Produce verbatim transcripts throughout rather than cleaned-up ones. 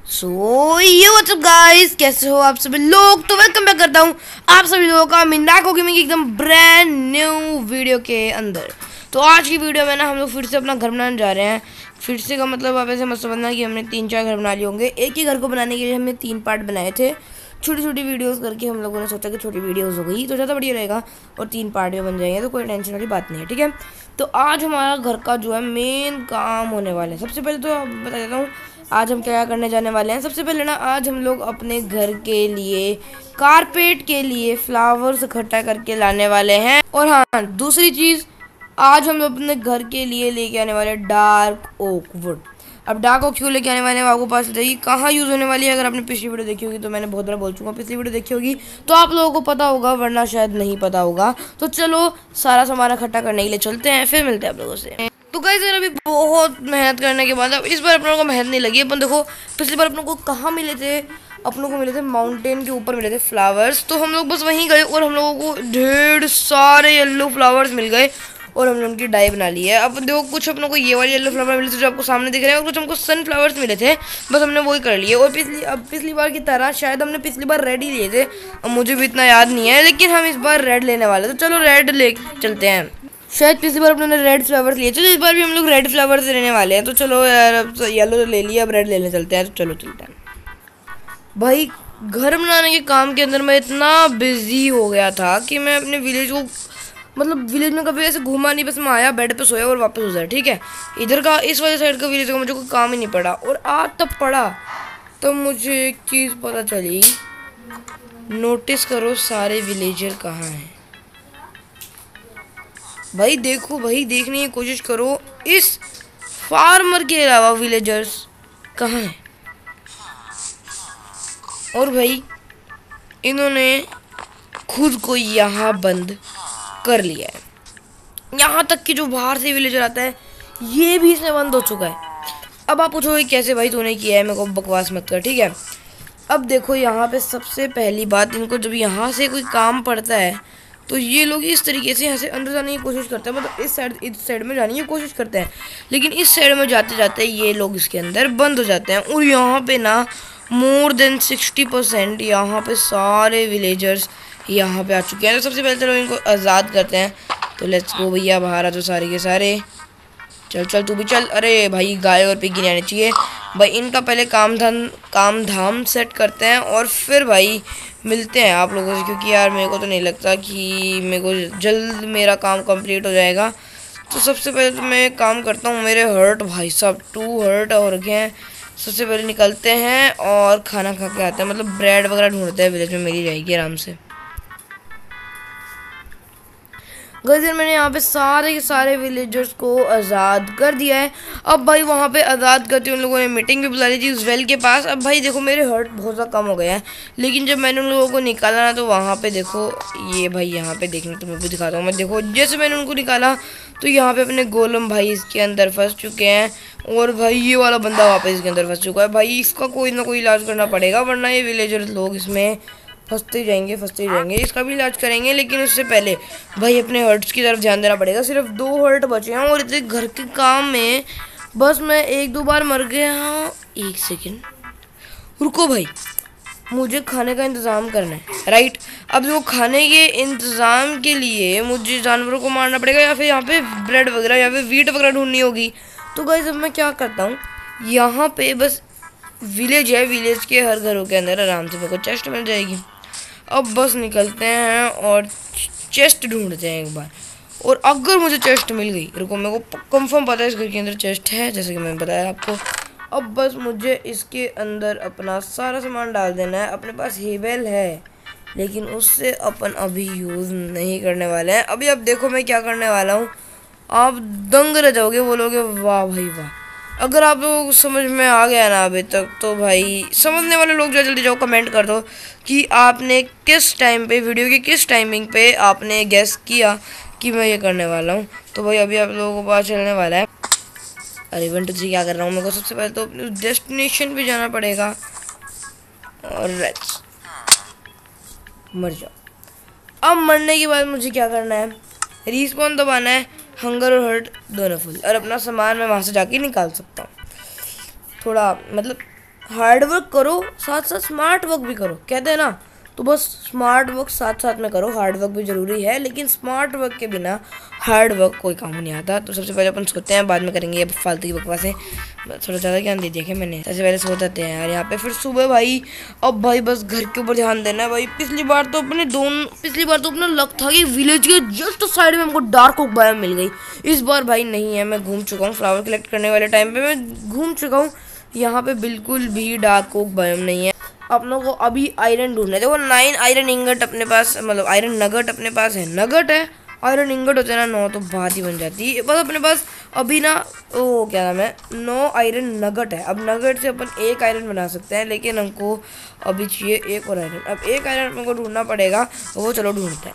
सो ये WhatsApp guys, कैसे हो आप सभी लोग। तो वेलकम बैक करता हूँ आप सभी लोगों का मिनाको गेमिंग की एकदम ब्रांड न्यू वीडियो के अंदर। तो आज की वीडियो में ना हम लोग फिर से अपना घर बनाने जा रहे हैं। फिर से का मतलब आप ऐसे मत समझना कि हमने तीन चार घर बना लिए होंगे। एक ही घर को बनाने के लिए हमने तीन पार्ट बनाए थे, छोटी छोटी वीडियोस करके। हम लोगों ने सोचा कि छोटी वीडियोस हो गई तो ज़्यादा बढ़िया रहेगा और तीन पार्ट में बन जाएंगे, तो कोई टेंशन वाली बात नहीं है, ठीक है। तो आज हमारा घर का जो है मेन काम होने वाला है। सबसे पहले तो बता देता हूँ आज हम क्या करने जाने वाले हैं। सबसे पहले ना आज हम लोग अपने घर के लिए कारपेट के लिए फ्लावर्स इकट्ठा करके लाने वाले हैं। और हाँ, दूसरी चीज़, आज हम लोग अपने घर के लिए लेके आने वाले डार्क ओक वुड। अब डार्क ओक क्यों लेके आने वाले हैं आपको पास जाइए कहाँ यूज़ होने वाली है। अगर आपने पिछली वीडियो देखी होगी तो मैंने बहुत बार बोल चुका हूँ, पिछली वीडियो देखी होगी तो आप लोगों को पता होगा, वरना शायद नहीं पता होगा। तो चलो सारा सामान इकट्ठा करने के लिए चलते हैं, फिर मिलते हैं आप लोगों से। तो गाइस यार अभी बहुत मेहनत करने के बाद अब इस बार अपनों को मेहनत नहीं लगी। अपन देखो पिछली बार अपनों को कहाँ मिले थे, अपनों को मिले थे माउंटेन के ऊपर मिले थे फ्लावर्स। तो हम लोग बस वहीं गए और हम लोगों को ढेर सारे येलो फ्लावर्स मिल गए और हमने उनकी डाई बना ली है। अब देखो कुछ अपनों को ये वाले येलो फ्लावर मिले थे जो आपको सामने दिख रहे हैं, और कुछ हमको सन फ्लावर्स मिले थे, बस हमने वही कर लिए। और पिछली अब पिछली बार की तरह शायद हमने पिछली बार रेड ही लिए थे, अब मुझे भी इतना याद नहीं है, लेकिन हम इस बार रेड लेने वाले। तो चलो रेड ले चलते हैं। शायद पिछली बार अपने रेड फ्लावर्स लिए, चलो इस बार भी हम लोग रेड फ्लावर्स लेने वाले हैं। तो चलो यार अब येलो तो ले लिया, अब रेड लेने चलते हैं। तो चलो चलते हैं भाई। घर बनाने के काम के अंदर मैं इतना बिजी हो गया था कि मैं अपने विलेज को मतलब विलेज में कभी ऐसे घूमा नहीं, बस मैं आया बेड पे सोया और वापस हो जाए, ठीक है। इधर का इस वाले साइड का विलेज का मुझे कोई काम ही नहीं पड़ा। और आज तब पड़ा तो मुझे एक चीज़ पता चली। नोटिस करो सारे विलेजर कहाँ हैं भाई। देखो भाई, देखने की कोशिश करो, इस फार्मर के अलावा विलेजर्स कहाँ हैं। और भाई इन्होंने खुद को यहाँ बंद कर लिया है। यहाँ तक कि जो बाहर से विलेजर आता है ये भी इसमें बंद हो चुका है। अब आप पूछोगे कैसे भाई तूने किया है, मेरे को बकवास मत कर, ठीक है। अब देखो यहाँ पे सबसे पहली बात, इनको जब यहाँ से कोई काम पड़ता है तो ये लोग इस तरीके से यहाँ से अंदर जाने की कोशिश करते हैं, मतलब इस साइड इस साइड में जाने की कोशिश करते हैं, लेकिन इस साइड में जाते जाते ये लोग इसके अंदर बंद हो जाते हैं। और यहाँ पे ना मोर देन सिक्सटी परसेंट यहाँ पे सारे विलेजर्स यहाँ पे आ चुके हैं। तो सबसे पहले चलो इनको आज़ाद करते हैं। तो लेट्स गो भैया, बाहर आ जो सारे के सारे। चल चल तू भी चल। अरे भाई गाय और पिगी नहीं आनी चाहिए भाई। इनका पहले काम धाम काम धाम सेट करते हैं और फिर भाई मिलते हैं आप लोगों से, क्योंकि यार मेरे को तो नहीं लगता कि मेरे को जल्द मेरा काम कंप्लीट हो जाएगा। तो सबसे पहले तो मैं एक काम करता हूँ, मेरे हर्ट भाई साहब टू हर्ट हो रखे हैं। सबसे पहले निकलते हैं और खाना खा के आते हैं, मतलब ब्रेड वगैरह ढूंढते हैं, विलेज में मिल जाएगी आराम से। गाइस मैंने यहाँ पे सारे के सारे विलेजर्स को आज़ाद कर दिया है। अब भाई वहाँ पे आज़ाद करते उन लोगों ने मीटिंग भी बुला ली थी उस वेल के पास। अब भाई देखो मेरे हर्ट बहुत ज़्यादा कम हो गया है, लेकिन जब मैंने उन लोगों को निकाला ना तो वहाँ पे देखो ये भाई यहाँ पे देखना, तो मैं भी दिखाता हूँ। मैं देखो जैसे मैंने उनको निकाला तो यहाँ पे अपने गोलम भाई इसके अंदर फंस चुके हैं, और भाई ये वाला बंदा वापस इसके अंदर फंस चुका है। भाई इसका कोई ना कोई इलाज करना पड़ेगा, वरना ये विलेजर्स लोग इसमें फंसते ही जाएंगे फंसते ही जाएंगे। इसका भी इलाज करेंगे, लेकिन उससे पहले भाई अपने हर्ट्स की तरफ ध्यान देना पड़ेगा। सिर्फ दो हर्ट बचे हैं और इतने घर के काम में बस मैं एक दो बार मर गया। हाँ एक सेकेंड रुको भाई, मुझे खाने का इंतज़ाम करना है, राइट। अब जो खाने के इंतज़ाम के लिए मुझे जानवरों को मारना पड़ेगा, या फिर यहाँ पे ब्रेड वगैरह या फिर वीट वगैरह ढूंढनी होगी। तो गाइस अब मैं क्या करता हूँ, यहाँ पे बस विलेज है, विलेज के हर घरों के अंदर आराम से मेरे को चेस्ट मिल जाएगी। अब बस निकलते हैं और चेस्ट ढूंढते हैं एक बार। और अगर मुझे चेस्ट मिल गई, रुको मेरे को कंफर्म पता है इस घर के अंदर चेस्ट है, जैसे कि मैंने बताया आपको। अब बस मुझे इसके अंदर अपना सारा सामान डाल देना है। अपने पास हेवेल है, लेकिन उससे अपन अभी यूज़ नहीं करने वाले हैं। अभी अब देखो मैं क्या करने वाला हूँ, आप दंग रह जाओगे, बोलोगे वाह भाई वाह। अगर आप लोग समझ में आ गया ना अभी तक, तो भाई समझने वाले लोग जो जल्दी जाओ कमेंट कर दो कि आपने किस टाइम पे, वीडियो की किस टाइमिंग पे आपने गेस किया कि मैं ये करने वाला हूँ। तो भाई अभी आप लोगों को पता चलने वाला है। अरे वन टू थ्री क्या कर रहा हूँ, मेरे को सबसे पहले तो अपने डेस्टिनेशन पे जाना पड़ेगा। और लेट्स मर जाओ। अब मरने के बाद मुझे क्या करना है, रिस्पॉन दबाना है, हंगर और हर्ट दोनों फुल, और अपना सामान मैं वहाँ से जाके निकाल सकता हूँ। थोड़ा मतलब हार्ड वर्क करो साथ साथ स्मार्ट वर्क भी करो, कहते हैं ना। तो बस स्मार्ट वर्क साथ साथ में करो, हार्ड वर्क भी ज़रूरी है, लेकिन स्मार्ट वर्क के बिना हार्ड वर्क कोई काम नहीं आता। तो सबसे पहले अपन सोते हैं, बाद में करेंगे ये फालतू की बकवासें। थोड़ा ज़्यादा ज्ञान दे दिया क्या मैंने? सबसे पहले सो जाते हैं यार यहाँ पे, फिर सुबह भाई। अब भाई बस घर के ऊपर ध्यान देना है भाई। पिछली बार तो अपने दोनों पिछली बार तो अपना लक था कि विलेज के जस्ट साइड में हमको डार्क ओक बायोम मिल गई। इस बार भाई नहीं है, मैं घूम चुका हूँ फ्लावर कलेक्ट करने वाले टाइम पे, मैं घूम चुका हूँ। यहाँ पे बिल्कुल भी डार्क ओक बायोम नहीं है। अपनों को अभी आयरन ढूंढना है। देखो नाइन आयरन इंगट अपने पास, मतलब आयरन नगट अपने पास है। नगट है, आयरन इंगट होते हैं ना नौ, तो बात ही बन जाती है। बस अपने पास अभी ना ओ क्या नाम है, नौ आयरन नगट है। अब नगट से अपन एक आयरन बना सकते हैं, लेकिन हमको अभी चाहिए एक और आयरन। अब एक आयरन अपने को ढूंढना पड़ेगा, वो चलो ढूंढते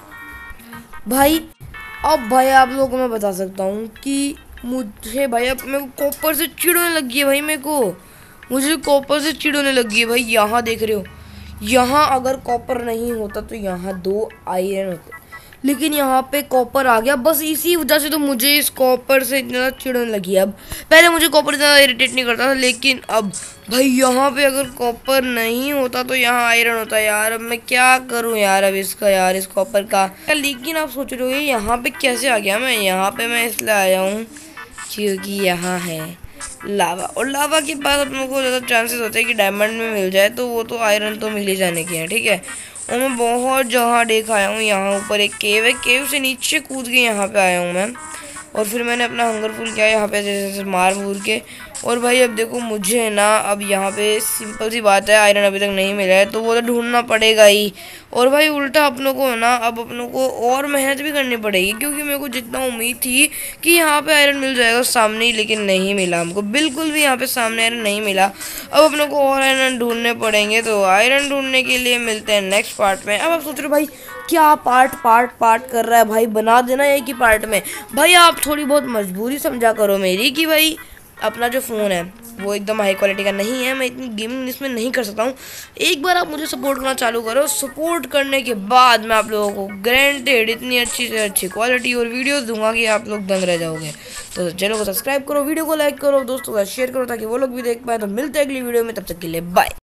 हैं भाई। अब भाई आप लोगों को मैं बता सकता हूँ कि मुझे भाई अब मेरे को कॉपर से चिड़ होने लगी है भाई। मेरे को मुझे कॉपर से चिड़ होने लगी है भाई। यहाँ देख रहे हो, यहाँ अगर कॉपर नहीं होता तो यहाँ दो आयरन होते, लेकिन यहाँ पे कॉपर आ गया। बस इसी वजह से तो मुझे इस कॉपर से इतना ज़्यादा चिड़ होने लगी है। अब पहले मुझे कॉपर ज़्यादा इरिटेट नहीं करता था, लेकिन अब भाई यहाँ पे अगर कॉपर नहीं होता तो यहाँ आयरन होता है यार। अब मैं क्या करूँ यार अब इसका, यार इस कॉपर का। लेकिन आप सोच रहे हो यहाँ पे कैसे आ गया मैं? यहाँ पे मैं इसलिए आया हूँ क्योंकि यहाँ है लावा, और लावा के पास अपनों को ज़्यादा चांसेस होते हैं कि डायमंड में मिल जाए, तो वो तो आयरन तो मिल ही जाने की है, ठीक है। और मैं बहुत जगह देख आया हूँ। यहाँ ऊपर एक केव है, केव से नीचे कूद के यहाँ पे आया हूँ मैं, और फिर मैंने अपना हंगर फुल किया यहाँ पे जैसे जैसे मार मूर के। और भाई अब देखो मुझे ना, अब यहाँ पे सिंपल सी बात है, आयरन अभी तक नहीं मिला है, तो वो तो ढूंढना पड़ेगा ही। और भाई उल्टा अपनों को ना, अब अपनों को और मेहनत भी करनी पड़ेगी, क्योंकि मेरे को जितना उम्मीद थी कि यहाँ पे आयरन मिल जाएगा सामने ही, लेकिन नहीं मिला हमको, बिल्कुल भी यहाँ पे सामने आयरन नहीं मिला। अब अपनों को और आयरन ढूंढने पड़ेंगे, तो आयरन ढूंढने के लिए मिलते हैं नेक्स्ट पार्ट में। अब आप सोच रहे हो भाई क्या पार्ट पार्ट पार्ट कर रहा है भाई, बना देना एक ही पार्ट में। भाई आप थोड़ी बहुत मजबूरी समझा करो मेरी, कि भाई अपना जो फ़ोन है वो एकदम हाई क्वालिटी का नहीं है, मैं इतनी गेमिंग इसमें नहीं कर सकता हूँ। एक बार आप मुझे सपोर्ट करना चालू करो, सपोर्ट करने के बाद मैं आप लोगों को ग्रांटेड इतनी अच्छी से अच्छी क्वालिटी और वीडियोस दूंगा कि आप लोग दंग रह जाओगे। तो चैनल को सब्सक्राइब करो, वीडियो को लाइक करो, दोस्तों का शेयर करो, ताकि वो लोग भी देख पाए। तो मिलते हैं अगली वीडियो में, तब तक के लिए बाय।